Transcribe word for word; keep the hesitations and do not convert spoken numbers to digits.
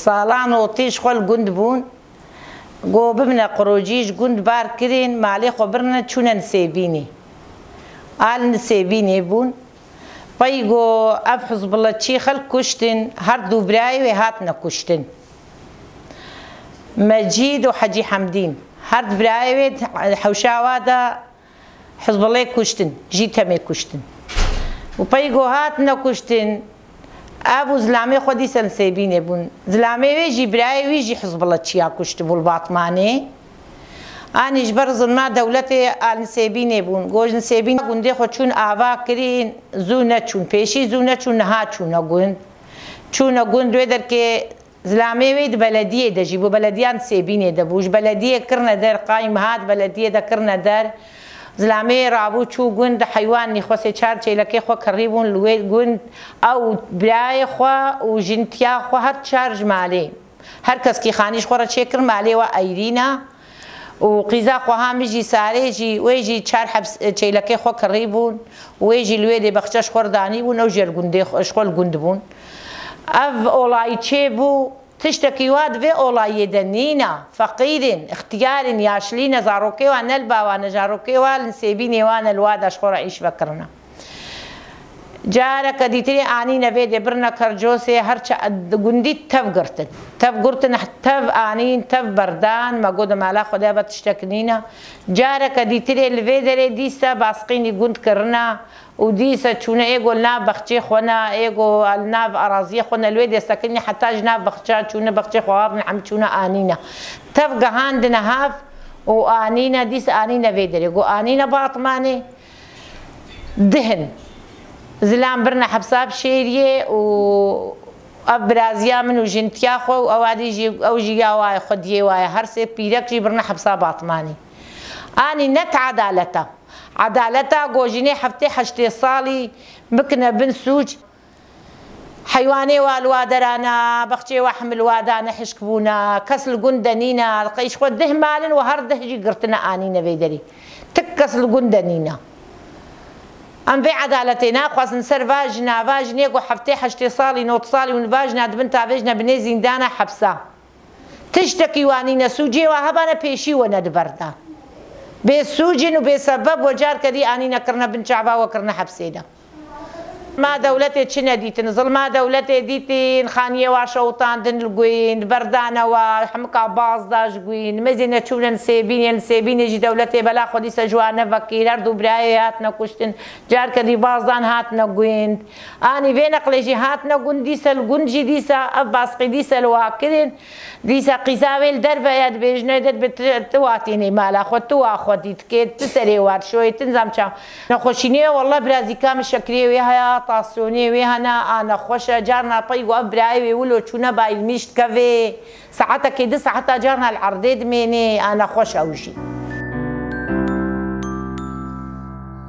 ساڵان و تیش خۆل گوند بوون گۆ ببنە قڕۆجیش گوند بار کرێن ماڵێ خۆ برنە چوونە نسێبینێ ئال نسێبینێ بوون پەی گۆ ئەف حزبڵەچی خەڵک کوشتن هەردوو برایوێ هاتنە کوشتن مەجید و حەجی حەمدین هەرد برایوێت حەوشاوادا حزبڵێ کوشتن ژی تەمێ کوشتن و پەی گۆ هاتنە کوشتن ئەو زلامێ خۆ دیسە نسێبینێ بوون زلامێ وێژی برایە ویژی حزبڵەچیا کوشت بوو باتمانێ ئانیش بەرزن ما دەولەتێ ئال نسێبینێ بوون گۆژ نسێبین گوندێ خۆ چوون ئاوا کرین زوو نەچوون پێشی زوو نەچوون نەها چوونە گوند چوونە گوند دوێ دەرکێ زلامێ وێت بەلەدیە دەژی بۆ بەلەدیان سێبینێ دەبووش بەلەدیە کردنە دەر قایم هات بەلەدیە دەکردنە دەر زلامێ ڕابوو چوو گوند حیوانی خۆسێ چار چێلەکەی خۆ کەڕی بوون لێ گوند ئەو برایە خوا و ژینتیا خۆ هەر چار ژمالێ هەر کەسکی خانیش خۆڕە چێ کرد مالێوە ئەیرینە و قیزا خۆها مژی سارێژی وێژی چار چێلەکەی خۆ کەڕی بوون وێژی لێ دێ بەخچەش خۆردانی بوون ئەو ژێر گوندێ شخۆل گوند بوون ئەv ئۆڵایی چێ بوو تشتێکی وا دەبێ ئۆڵایە دەنینە فەقیرن اختیارن یاشلینە زارۆکەیوان نەلباوانە ژارۆکەیوان نسێبی نێوانە لوادە شخۆڕە ئیش بەکردنە جارەکە دیتری ئانی نەبێ دێ برنە کەرجۆسێ هەرچە گوندی تەف گرتن تەف گرتن تەف ئانین تەف بەردان مەگۆ دەمالا خۆدا بە تشتێک نینە جارەکە دیترێ لەوێ دەرێ دیسە باسقینی گوندکردنە و دیسە چوونە ئێگۆ ناو بەخچێ خۆنا ئێگۆ ناو ئەڕازیە خۆنە لێ دێستەکردنی حتاش ناو بەخچە چوونە بەخچێ خۆوابن ئەم چوونە ئانینە تەف گەهاندنە هاف و ئانینە دیسە ئانینە وێ دەرێ گۆ ئانینە باتمانێ دهن زلام برنە حەبساب شێریێ و ئەف برازیا من و ژینتیا خۆ و ئەوادیژی ئەو ژیا وایە خۆ دیێ وایە هەرسێ پیرەکشی برنە حەبسا باتمانی ئانی نەت عەدالەتە عەدالەتە گۆژینێ هەفتەی هەشتێ ساڵی بکنە بن سووج حیوانێ وا لوادەرانە بەخچێ وا حملوادانە حشک بوونە کەس لە گوند دەنینە قەیش خۆ دەه مالن و هەر دەهژی گرتنە ئانینە وێ دەری تک کەس لە گوند دەنینە ئەم vê عەدالەتê naxwazin ser vajina vajinê ku heftê heştê salî nod salî hûn vajina dibin ta vêjine binê zîndana hepsa tiştekî wanîne sûcê wa hebane pêşî wene di berdan bê sûcin û bêsebeb we carkerî anîne kirine bin çava we kirine hepsê de ما دەولەتێ چ نەدیتن زڵما دەولەتێ دیتین خانیێ وا شەوتاندن گوین بەردانەوە حمقا بازداش گوین مەزێ نەچوونە نسێبینێ نسێبینێژی دەولەتێ بەلا خۆ دیسە جوانە ڤەکیر هەردوو برایە هاتنە کوشتن جارکەدی بازدان هاتنە گویند ئانی vê neqlêjî hatine gund dîsa li gund jî dîsa ev baskî dîsa li wakirin dîsa qîza wê li derve dibêjine de dibe tu watînê mala xwe tu wa xwe dîtkê tu serê war şoyê tin zamça nexweşîniyê walla birazîka min şekiriyê wê heye تاسیۆنێ وێ هەنا ئانە خۆشە جارنا پەی وە برایێ ولۆ چوونە بایلمیشت کەوێ سەعەتەکەی دو سەعەتا جارنا لە عەردێ دمێنێ ئانە خۆشە ئەوژی